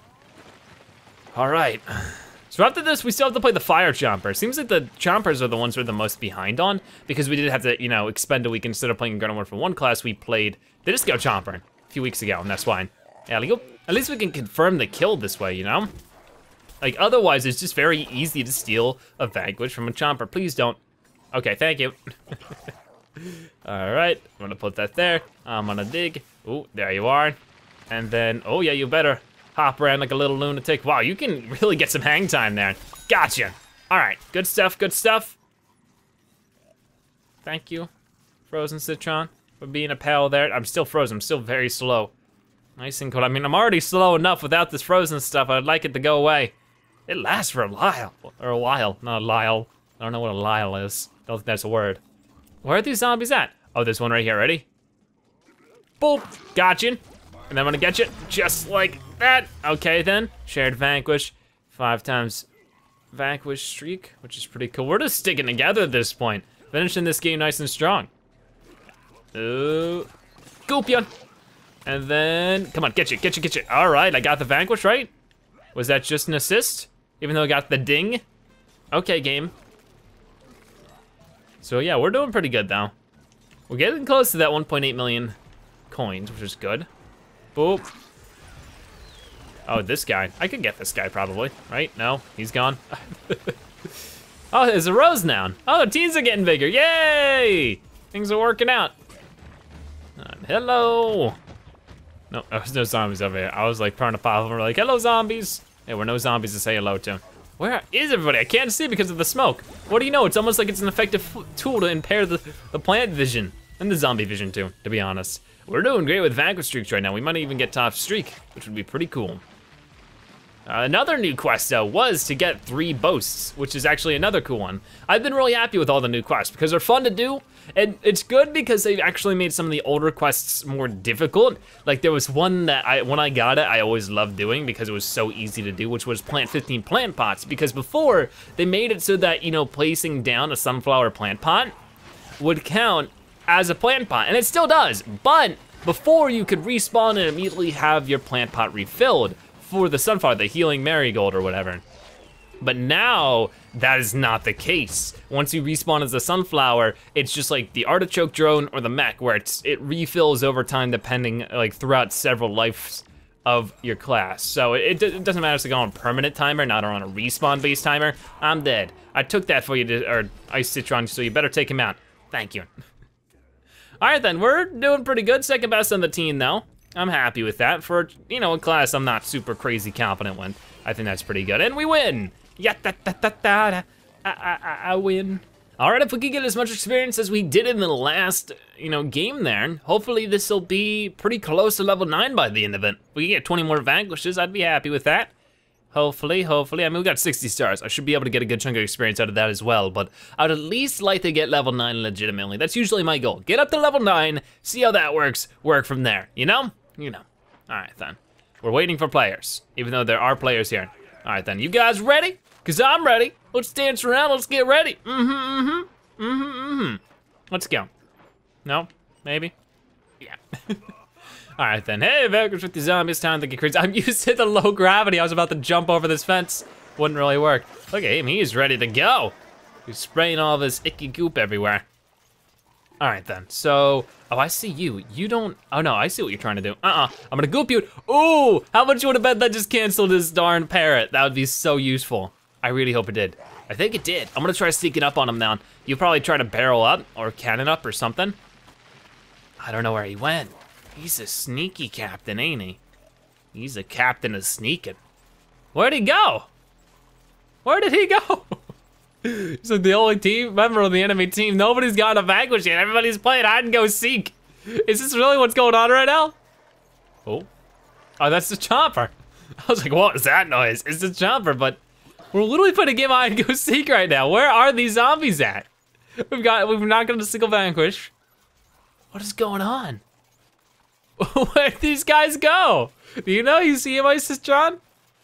All right, so after this, we still have to play the Fire Chomper. Seems like the Chompers are the ones we're the most behind on, because we did have to, you know, expend a week. Instead of playing Garden Warfare one class, we played the Disco Chomper a few weeks ago, and that's fine. Yeah, at least we can confirm the kill this way, you know? Like, otherwise, it's just very easy to steal a Vanquish from a Chomper. Please don't. Okay, thank you. All right, I'm gonna put that there. I'm gonna dig. Oh, there you are. And then, oh yeah, you better hop around like a little lunatic. Wow, you can really get some hang time there. Gotcha. All right, good stuff, good stuff. Thank you, Frozen Citron, for being a pal there. I'm still frozen, I'm still very slow. Nice and cold. I mean, I'm already slow enough without this frozen stuff. I'd like it to go away. It lasts for a while, or a while, not a Lyle. I don't know what a Lyle is. Don't think that's a word. Where are these zombies at? Oh, there's one right here, ready? Boop, got you. And I'm gonna get you, just like that. Okay then, shared Vanquish. Five times Vanquish streak, which is pretty cool. We're just sticking together at this point. Finishing this game nice and strong. Uh, goop ya. And then, come on, get you, get you, get you. All right, I got the Vanquish, right? Was that just an assist? Even though I got the ding? Okay, game. So yeah, we're doing pretty good though. We're getting close to that one point eight million coins, which is good. Boop. Oh, this guy. I could get this guy probably, right? No, he's gone. Oh, there's a rose now. Oh, the teams are getting bigger, yay! Things are working out. Uh, hello. No, there's no zombies over here. I was like trying to pop them, we're like, hello zombies. There were no zombies to say hello to. Where is everybody? I can't see because of the smoke. What do you know? It's almost like it's an effective tool to impair the, the plant vision and the zombie vision too, to be honest. We're doing great with Vanquish streaks right now. We might even get top streak, which would be pretty cool. Uh, another new quest though was to get three boasts, which is actually another cool one. I've been really happy with all the new quests because they're fun to do, and it's good because they've actually made some of the older quests more difficult. Like there was one that I, when I got it, I always loved doing because it was so easy to do, which was plant fifteen plant pots. Because before, they made it so that, you know, placing down a sunflower plant pot would count as a plant pot, and it still does, but before you could respawn and immediately have your plant pot refilled for the sunflower, the healing marigold or whatever. But now, that is not the case. Once you respawn as a sunflower, it's just like the artichoke drone or the mech, where it's, it refills over time depending, like throughout several lives of your class. So it, it doesn't matter if it's on a permanent timer, not on a respawn based timer. I'm dead. I took that for you, to, or Ice Citron, so you better take him out. Thank you. All right then, we're doing pretty good. Second best on the team though. I'm happy with that. For, you know, a class I'm not super crazy confident with. I think that's pretty good, and we win. Yeah, da, da, da, da, da. I, I, I win. All right, if we could get as much experience as we did in the last, you know, game there, hopefully this will be pretty close to level nine by the end of it. If we get twenty more Vanquishes, I'd be happy with that. Hopefully, hopefully. I mean, we got sixty stars. I should be able to get a good chunk of experience out of that as well, but I'd at least like to get level nine legitimately. That's usually my goal. Get up to level nine, see how that works, work from there, you know? You know. All right, then. We're waiting for players, even though there are players here. All right, then. You guys ready? Because I'm ready. Let's dance around. Let's get ready. Mm-hmm, mm-hmm. Mm-hmm, mm-hmm. Let's go. No? Maybe? Yeah. All right, then. Hey, Vanquish with the zombies. Time to get crazy. I'm used to the low gravity. I was about to jump over this fence. Wouldn't really work. Look at him. He's ready to go. He's spraying all of his icky goop everywhere. All right then, so, oh, I see you. You don't, oh no, I see what you're trying to do. Uh-uh, I'm gonna goop you. Ooh, how much you would have bet that just canceled this darn parrot? That would be so useful. I really hope it did. I think it did. I'm gonna try sneaking up on him now. You probably try to barrel up or cannon up or something. I don't know where he went. He's a sneaky captain, ain't he? He's a captain of sneaking. Where'd he go? Where did he go? He's like the only team member of the enemy team. Nobody's got a Vanquish yet. Everybody's playing hide and go seek. Is this really what's going on right now? Oh, oh, that's the chomper. I was like, what was that noise? It's the chomper, but we're literally playing a game of hide and go seek right now. Where are these zombies at? We've got, we've not got a single Vanquish. What is going on? Where'd these guys go? Do you know? You see him, Isis John?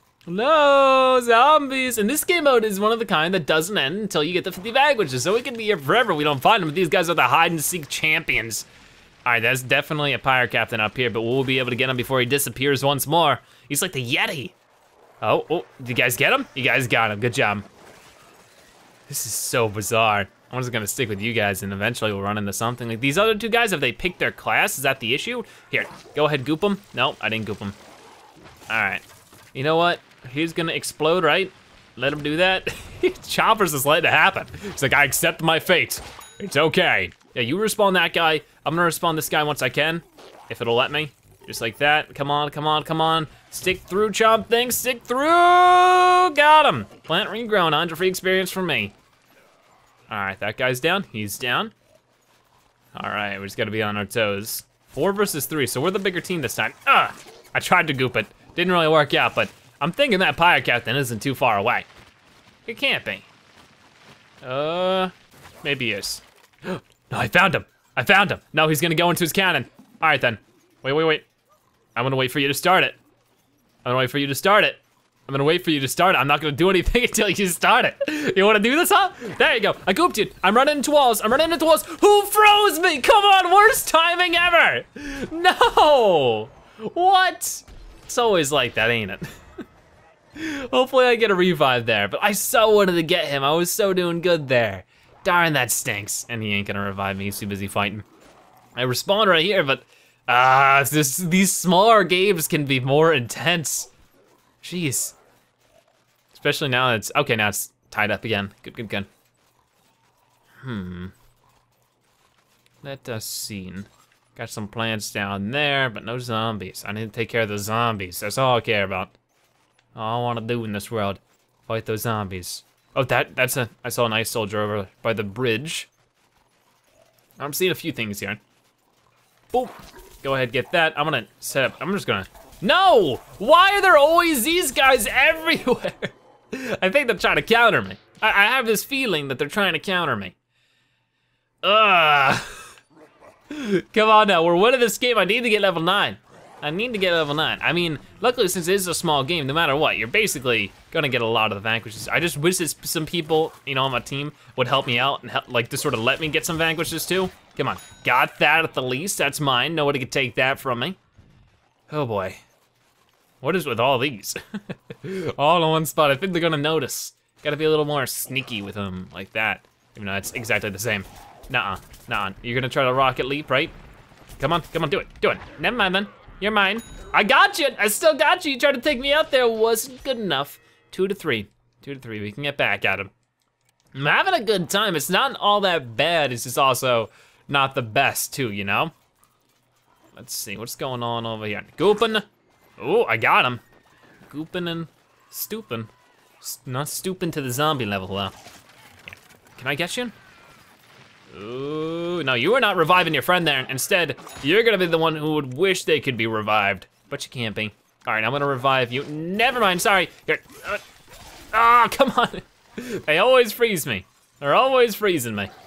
No, zombies. And this game mode is one of the kind that doesn't end until you get the fifty Vanquishes, so we can be here forever. We don't find them, but these guys are the hide and seek champions. All right, that's definitely a pirate captain up here, but we'll be able to get him before he disappears once more. He's like the Yeti. Oh, oh, did you guys get him? You guys got him, good job. This is so bizarre. I'm just gonna stick with you guys and eventually we'll run into something. Like these other two guys, have they picked their class? Is that the issue? Here, go ahead, goop them. No, I didn't goop them. All right, you know what? He's gonna explode, right? Let him do that. Chomper's just letting it happen. He's like, I accept my fate. It's okay. Yeah, you respawn that guy. I'm gonna respawn this guy once I can, if it'll let me. Just like that. Come on, come on, come on. Stick through, Chomp thing, stick through. Got him. Plant regrown, one hundred free experience from me. All right, that guy's down, he's down. All right, we just gotta be on our toes. Four versus three, so we're the bigger team this time. Ugh, I tried to goop it. Didn't really work out, but I'm thinking that pirate captain isn't too far away. It can't be. Uh, maybe he is. No, I found him. I found him. No, he's gonna go into his cannon. All right then. Wait, wait, wait. I'm gonna wait for you to start it. I'm gonna wait for you to start it. I'm gonna wait for you to start it. I'm not gonna do anything until you start it. You wanna do this, huh? There you go. I gooped you. I'm running into walls. I'm running into walls. Who froze me? Come on, worst timing ever. No. What? It's always like that, ain't it? Hopefully I get a revive there, but I so wanted to get him. I was so doing good there. Darn, that stinks. And he ain't gonna revive me. He's too busy fighting. I respawn right here, but ah, uh, this these smaller games can be more intense. Jeez. Especially now it's, okay, now it's tied up again. Good, good, good. Hmm. Let us see. Got some plants down there, but no zombies. I need to take care of the zombies. That's all I care about. All I wanna do in this world, fight those zombies. Oh, that that's a, I saw an ice soldier over by the bridge. I'm seeing a few things here. Boop, go ahead, get that. I'm gonna set up, I'm just gonna, no! Why are there always these guys everywhere? I think they're trying to counter me. I, I have this feeling that they're trying to counter me. Ugh. Come on now, we're winning this game. I need to get level nine. I need to get level nine. I mean, luckily since it is a small game, no matter what, you're basically gonna get a lot of the vanquishes. I just wish that some people, you know, on my team would help me out and help, like, to sort of let me get some vanquishes too. Come on, got that at the least, that's mine. Nobody could take that from me. Oh boy. What is with all these? All in one spot, I think they're gonna notice. Gotta be a little more sneaky with them like that. Even though it's exactly the same. Nuh-uh, nuh-uh. You're gonna try to rocket leap, right? Come on, come on, do it, do it. Never mind then, you're mine. I got you, I still got you. You tried to take me out there, wasn't good enough. Two to three, two to three, we can get back at him. I'm having a good time. It's not all that bad, it's just also not the best too, you know? Let's see, what's going on over here? Gooping. Oh, I got him. Gooping and stooping. S not stooping to the zombie level though. Yeah. Can I get you? Ooh, no, you are not reviving your friend there. Instead, you're gonna be the one who would wish they could be revived, but you can't be. All right, I'm gonna revive you. Never mind, sorry. Here. Uh, ah, come on. They always freeze me. They're always freezing me.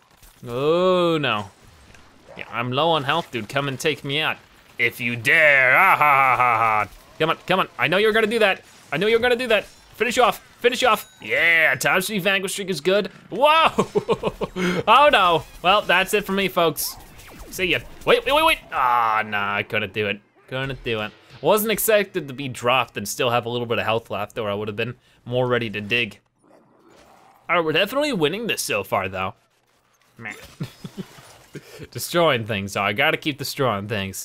Oh, no. Yeah, I'm low on health, dude. Come and take me out. If you dare, ah ha ha ha ha. Come on, come on. I know you're gonna do that. I know you're gonna do that. Finish you off, finish you off. Yeah, top three Vanquish streak is good. Whoa! Oh no. Well, that's it for me, folks. See ya. Wait, wait, wait, wait. Ah, nah, I couldn't do it. Couldn't do it. Wasn't expected to be dropped and still have a little bit of health left, or I would have been more ready to dig. All right, we're definitely winning this so far, though. Man. Destroying things, so I gotta keep destroying things.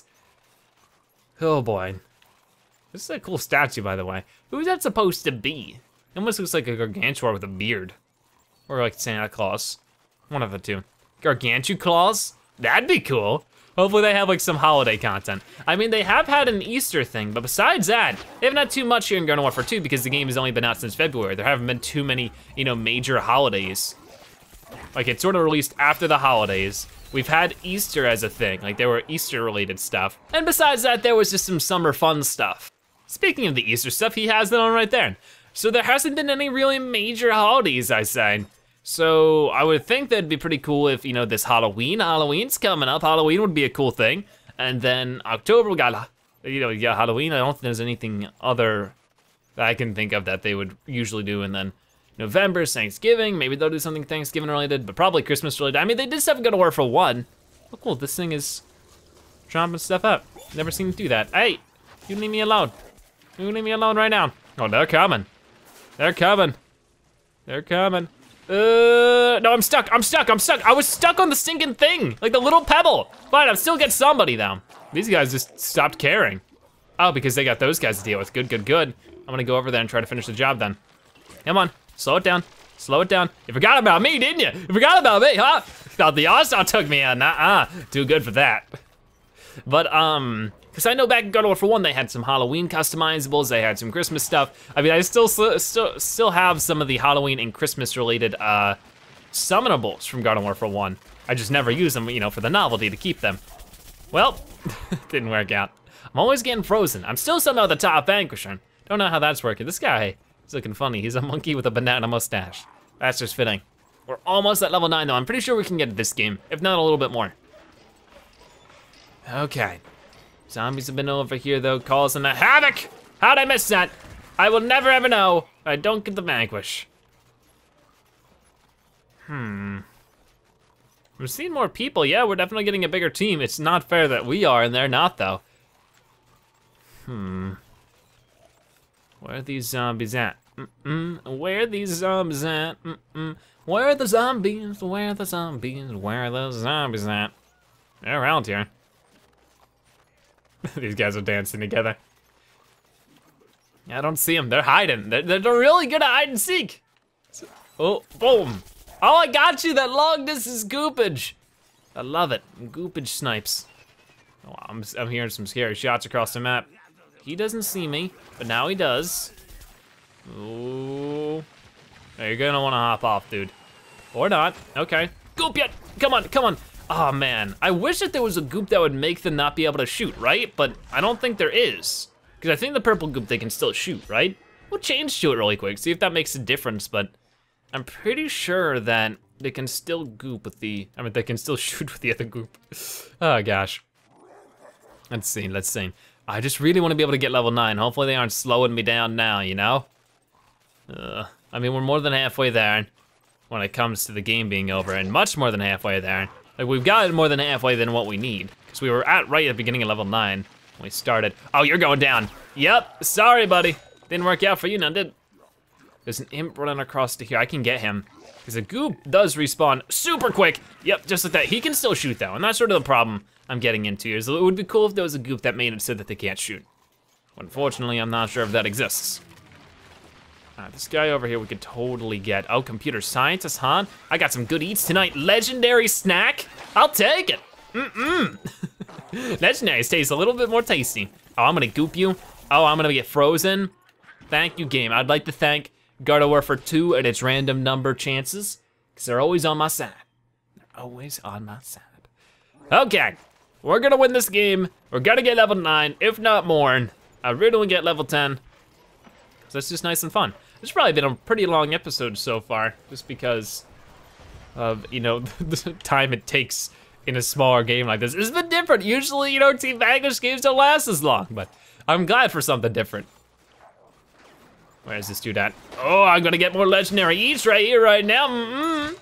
Oh boy. This is a cool statue, by the way. Who's that supposed to be? It almost looks like a Gargantuar with a beard. Or like Santa Claus. One of the two. Gargantu Claus? That'd be cool. Hopefully they have like some holiday content. I mean, they have had an Easter thing, but besides that, they haven't had too much here in Garden Warfare two because the game has only been out since February. There haven't been too many, you know, major holidays. Like, it's sort of released after the holidays. We've had Easter as a thing, like there were Easter related stuff. And besides that, there was just some summer fun stuff. Speaking of the Easter stuff, he has it on right there. So there hasn't been any really major holidays, I say. So I would think that'd be pretty cool if, you know, this Halloween, Halloween's coming up. Halloween would be a cool thing. And then October, we got, you know, yeah, Halloween. I don't think there's anything other that I can think of that they would usually do. And then November's Thanksgiving. Maybe they'll do something Thanksgiving related, but probably Christmas related. I mean, they did stuff Good War for one. Oh, cool, this thing is chomping stuff up. Never seen it do that. Hey, you leave me alone. You leave me alone right now. Oh, they're coming. They're coming. They're coming. Uh, no, I'm stuck, I'm stuck, I'm stuck. I was stuck on the stinking thing, like the little pebble. Fine, I'll still get somebody though. These guys just stopped caring. Oh, because they got those guys to deal with. Good, good, good. I'm gonna go over there and try to finish the job then. Come on, slow it down, slow it down. You forgot about me, didn't you? You forgot about me, huh? Thought the All-Star took me out, nah-uh. Too good for that. But, um, because I know back in God of War for one, they had some Halloween customizables, they had some Christmas stuff. I mean, I still still still have some of the Halloween and Christmas related uh, summonables from God of War for one. I just never use them, you know, for the novelty to keep them. Well, didn't work out. I'm always getting frozen. I'm still somehow the top Vanquisher. Don't know how that's working. This guy, he's looking funny. He's a monkey with a banana mustache. That's just fitting. We're almost at level nine though. I'm pretty sure we can get this game, if not a little bit more. Okay. Zombies have been over here though, causing a havoc. How'd I miss that? I will never ever know. I don't get the Vanquish. Hmm. We're seeing more people. Yeah, we're definitely getting a bigger team. It's not fair that we are and they're not, though. Hmm. Where are these zombies at? Mm-mm. Where are these zombies at? Mm-mm. Where are the zombies? Where are the zombies? Where are the zombies at? They're around here. These guys are dancing together. I don't see them. They're hiding. They're, they're really good at hide and seek. Oh, boom. Oh, I got you. That long distance goopage. I love it. Goopage snipes. Oh, I'm, I'm hearing some scary shots across the map. He doesn't see me, but now he does. Ooh. You're gonna wanna hop off, dude. Or not. Okay. Goop yet. Come on, come on. Oh man, I wish that there was a goop that would make them not be able to shoot, right? But I don't think there is. Because I think the purple goop, they can still shoot, right? We'll change to it really quick, see if that makes a difference, but I'm pretty sure that they can still goop with the, I mean, they can still shoot with the other goop. Oh gosh. Let's see, let's see. I just really want to be able to get level nine. Hopefully they aren't slowing me down now, you know? Uh, I mean, we're more than halfway there when it comes to the game being over, and much more than halfway there. Like, we've gotten more than halfway than what we need, because we were at right at the beginning of level nine when we started. Oh, you're going down. Yep, sorry, buddy. Didn't work out for you none, did? There's an imp running across to here. I can get him, because the goop does respawn super quick. Yep, just like that. He can still shoot, though, and that's sort of the problem I'm getting into. Is it would be cool if there was a goop that made it so that they can't shoot. Unfortunately, I'm not sure if that exists. Uh, this guy over here we could totally get. Oh, computer scientist, huh? I got some good eats tonight. Legendary snack? I'll take it. Mm-mm. Legendaries taste a little bit more tasty. Oh, I'm gonna goop you. Oh, I'm gonna get frozen. Thank you, game. I'd like to thank Garden Warfare two and its random number chances, because they're always on my side. They're always on my side. Okay, we're gonna win this game. We're gonna get level nine, if not more. I really want to get level ten, because that's just nice and fun. It's probably been a pretty long episode so far, just because of, you know, the time it takes in a smaller game like this. It's been different. Usually, you know, Team Vanquish games don't last as long, but I'm glad for something different. Where's this dude at? Oh, I'm gonna get more legendary eats right here, right now. Mm-mm.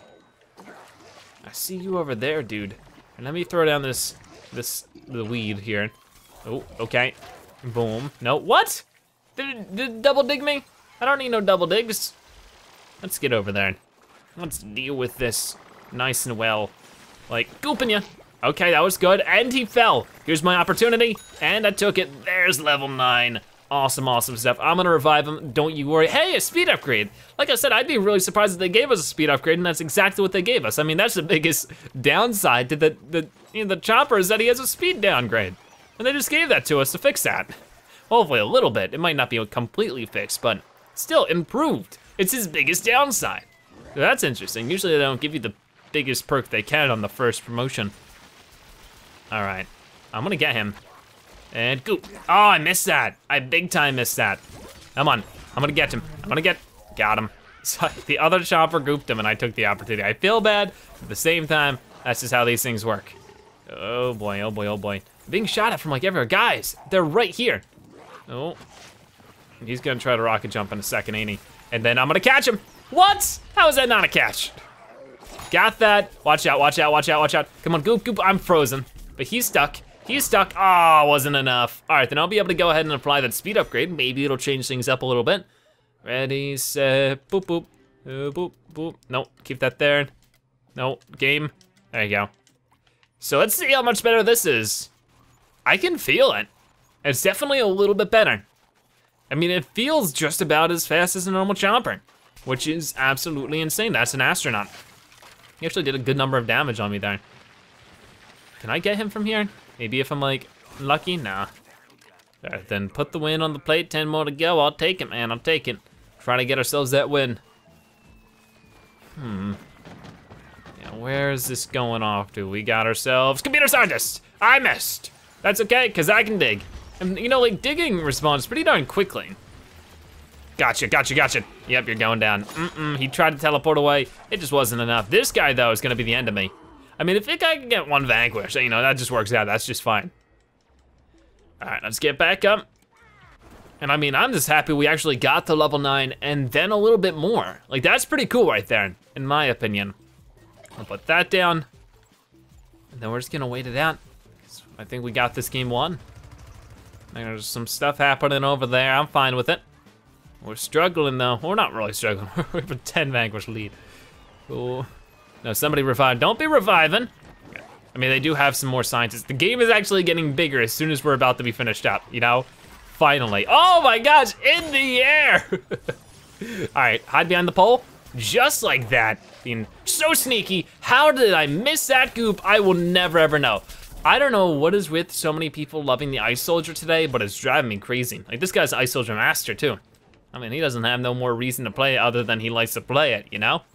I see you over there, dude. And let me throw down this, this, the weed here. Oh, okay. Boom. No, what? Did it, did it double dig me? I don't need no double digs. Let's get over there. Let's deal with this nice and well. Like, gooping ya. Okay, that was good, and he fell. Here's my opportunity, and I took it. There's level nine. Awesome, awesome stuff. I'm gonna revive him, don't you worry. Hey, a speed upgrade. Like I said, I'd be really surprised if they gave us a speed upgrade, and that's exactly what they gave us. I mean, that's the biggest downside to the, the, you know, the chopper is that he has a speed downgrade. And they just gave that to us to fix that. Hopefully a little bit. It might not be completely fixed, but still improved. It's his biggest downside. So that's interesting. Usually they don't give you the biggest perk they can on the first promotion. All right, I'm gonna get him. And goop. Oh, I missed that. I big time missed that. Come on, I'm gonna get him. I'm gonna get, got him. So the other chopper gooped him and I took the opportunity. I feel bad, at the same time, that's just how these things work. Oh boy, oh boy, oh boy. I'm being shot at from like everywhere. Guys, they're right here. Oh, he's gonna try to rocket jump in a second, ain't he? And then I'm gonna catch him. What? How is that not a catch? Got that. Watch out, watch out, watch out, watch out. Come on, goop, goop, I'm frozen. But he's stuck, he's stuck. Ah, oh, wasn't enough. All right, then I'll be able to go ahead and apply that speed upgrade. Maybe it'll change things up a little bit. Ready, set, boop, boop, uh, boop, boop. Nope, keep that there. No, game, there you go. So let's see how much better this is. I can feel it. It's definitely a little bit better. I mean, it feels just about as fast as a normal chomper, which is absolutely insane. That's an astronaut. He actually did a good number of damage on me there. Can I get him from here? Maybe if I'm like lucky, nah. All right, then put the win on the plate, ten more to go. I'll take it, man, I'll take it. Try to get ourselves that win. Hmm. Yeah, where is this going off to? We got ourselves computer scientist. I missed. That's okay, cause I can dig. And you know, like digging responds pretty darn quickly. Gotcha, gotcha, gotcha. Yep, you're going down. Mm-mm, he tried to teleport away. It just wasn't enough. This guy though is gonna be the end of me. I mean, if I can get one Vanquish, you know, that just works out, that's just fine. All right, let's get back up. And I mean, I'm just happy we actually got to level nine and then a little bit more. Like, that's pretty cool right there, in my opinion. I'll put that down. And then we're just gonna wait it out. I think we got this game won. There's some stuff happening over there. I'm fine with it. We're struggling though. We're not really struggling. We have a ten Vanquish lead. Cool. No, somebody revive. Don't be reviving. I mean, they do have some more scientists. The game is actually getting bigger as soon as we're about to be finished up, you know? Finally. Oh my gosh, in the air! All right, hide behind the pole. Just like that. Being so sneaky. How did I miss that goop? I will never ever know. I don't know what is with so many people loving the Ice Soldier today, but it's driving me crazy. Like, this guy's Ice Soldier Master too. I mean, he doesn't have no more reason to play it other than he likes to play it, you know?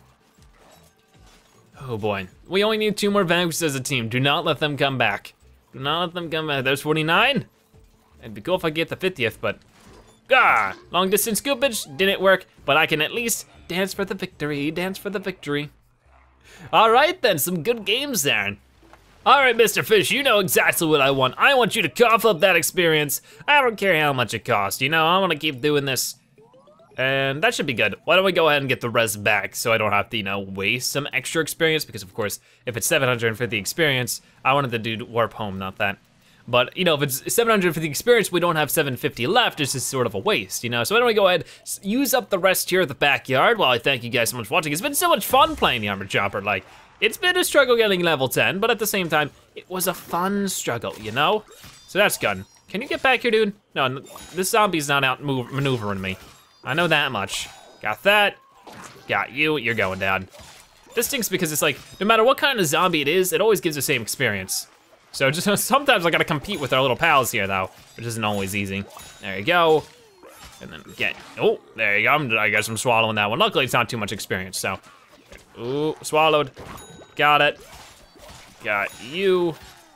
Oh boy. We only need two more Vanquishes as a team. Do not let them come back. Do not let them come back. There's forty-nine. It'd be cool if I get the fiftieth, but ah, long distance scoopage didn't work, but I can at least dance for the victory, dance for the victory. All right then, some good games there. All right, Mister Fish, you know exactly what I want. I want you to cough up that experience. I don't care how much it costs, you know, I wanna keep doing this. And that should be good. Why don't we go ahead and get the rest back so I don't have to, you know, waste some extra experience, because of course, if it's seven hundred fifty experience, I wanted to do warp home, not that. But, you know, if it's seven hundred fifty experience, we don't have seven fifty left, it's just sort of a waste, you know? So why don't we go ahead, use up the rest here at the backyard while I thank you guys so much for watching. It's been so much fun playing the Armor Chomper. Like, it's been a struggle getting level ten, but at the same time, it was a fun struggle, you know? So that's good. Can you get back here, dude? No, this zombie's not out move, maneuvering me. I know that much. Got that, got you, you're going down. This stinks because it's like, no matter what kind of zombie it is, it always gives the same experience. So just sometimes I gotta compete with our little pals here though, which isn't always easy. There you go. And then get, oh, there you go. I'm, I guess I'm swallowing that one. Luckily it's not too much experience, so. Ooh, swallowed. Got it. Got you.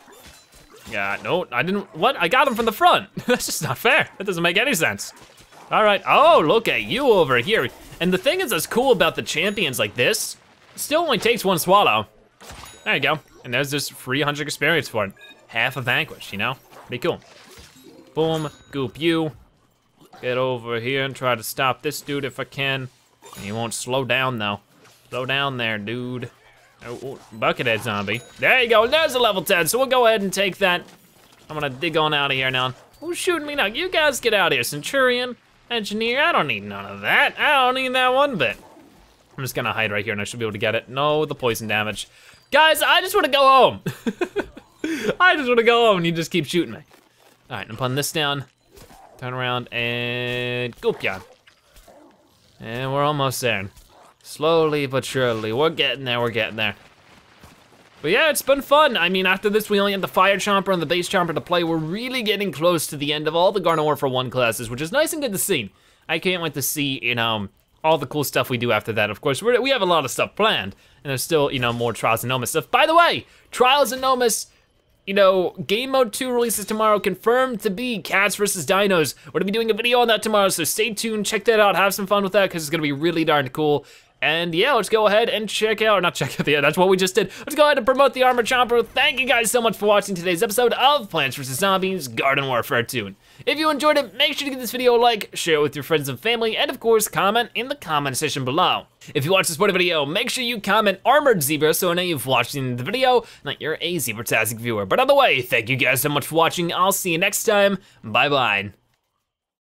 Got, no, I didn't, what? I got him from the front. That's just not fair. That doesn't make any sense. All right, oh, look at you over here. And the thing is that's cool about the champions like this, it still only takes one swallow. There you go. And there's this three hundred experience for it. Half a Vanquish, you know? Be cool. Boom, goop you. Get over here and try to stop this dude if I can. He won't slow down though. Slow down there, dude. Oh, oh, Buckethead zombie. There you go, there's a level ten, so we'll go ahead and take that. I'm gonna dig on out of here now. Who's shooting me now? You guys get out of here, Centurion, Engineer, I don't need none of that. I don't need that one bit. I'm just gonna hide right here and I should be able to get it. No, the poison damage. Guys, I just wanna go home. I just wanna go home and you just keep shooting me. All right, I'm putting this down. Turn around and goop ya. And we're almost there. Slowly but surely, we're getting there, we're getting there. But yeah, it's been fun. I mean, after this, we only have the Fire Chomper and the Base Chomper to play. We're really getting close to the end of all the Garden Warfare one classes, which is nice and good to see. I can't wait to see, you know, all the cool stuff we do after that. Of course, we're, we have a lot of stuff planned, and there's still, you know, more Trials and Nomus stuff. By the way, Trials and Nomus, you know, Game Mode two releases tomorrow, confirmed to be Cats versus Dinos. We're gonna be doing a video on that tomorrow, so stay tuned, check that out, have some fun with that, because it's gonna be really darn cool. And yeah, let's go ahead and check out, or not check out, yeah, that's what we just did. Let's go ahead and promote the Armor Chomper. Thank you guys so much for watching today's episode of Plants versus. Zombies Garden Warfare two. If you enjoyed it, make sure to give this video a like, share it with your friends and family, and of course, comment in the comment section below. If you watched this part of the video, make sure you comment Armored Zebra so I know you've watched the video and that you're a Zebratastic viewer. But either way, thank you guys so much for watching. I'll see you next time. Bye-bye.